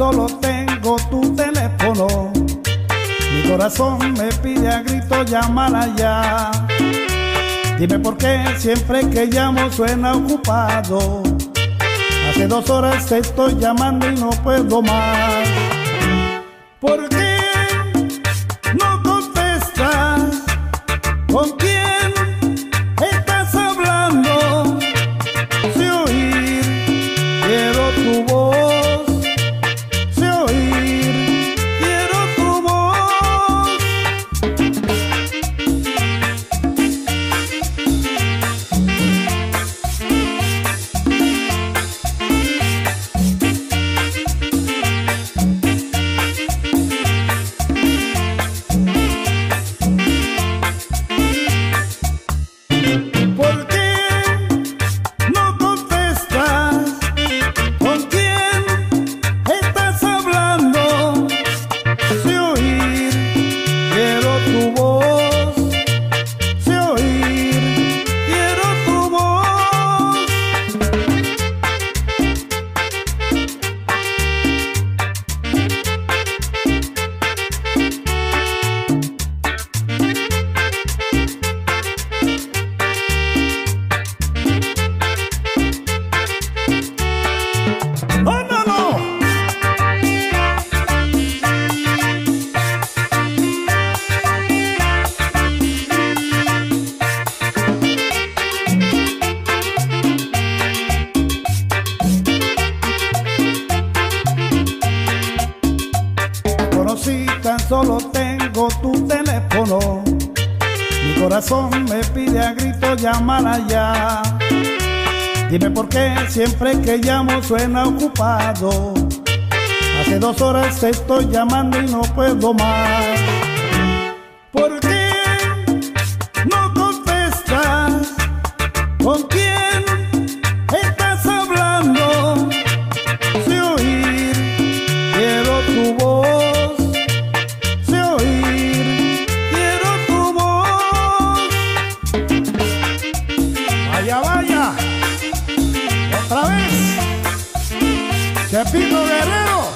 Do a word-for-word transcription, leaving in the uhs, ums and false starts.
solo tengo tu teléfono. Mi corazón me pide a grito llamar ya. Dime por qué siempre que llamo suena ocupado. Hace dos horas te estoy llamando y no puedo más. ¿Por qué no contestas? ¿Con quién estás hablando? Si oír quiero tu voz, si oír quiero tu voz. ¿Por qué no contestas? ¿Con quién estás hablando? Si oír quiero tu voz, si oír quiero tu voz. ¡Oh, no, no! Conocí, tan solo tengo tu teléfono. Mi corazón me pide a grito llamar ya. Dime por qué siempre que llamo suena ocupado. Hace dos horas te estoy llamando y no puedo más. ¿Por qué no contestas? ¿Con quién estás hablando? Si oír quiero tu voz, si oír quiero tu voz. Vaya, vaya. Otra vez, Chepito Guerrero.